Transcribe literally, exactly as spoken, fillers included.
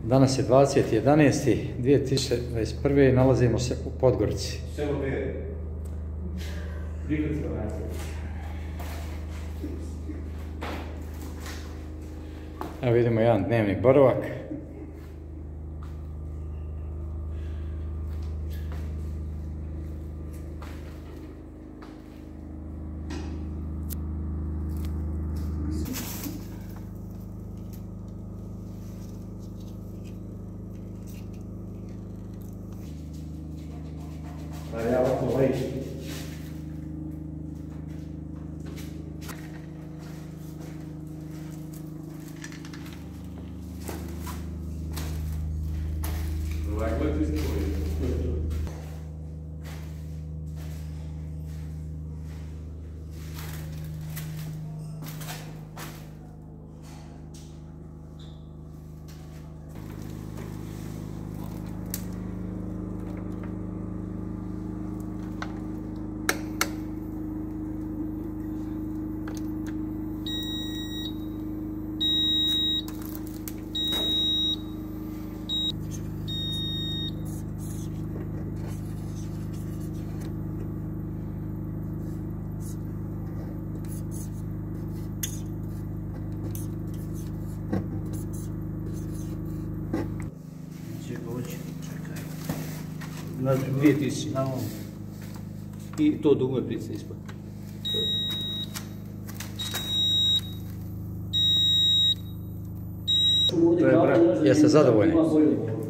Danas je dvadeseti jedanaesti dvije tisuće dvadeset prve i nalazimo se u Podgorici. Selo Bere. Prigradska naselja. Evo vidimo jedan dnevni boravak. A ja ovako lejši. Ovako je to ispovijed. Na dvije tisuće. I to dugme price ispod. Jeste zadovoljni?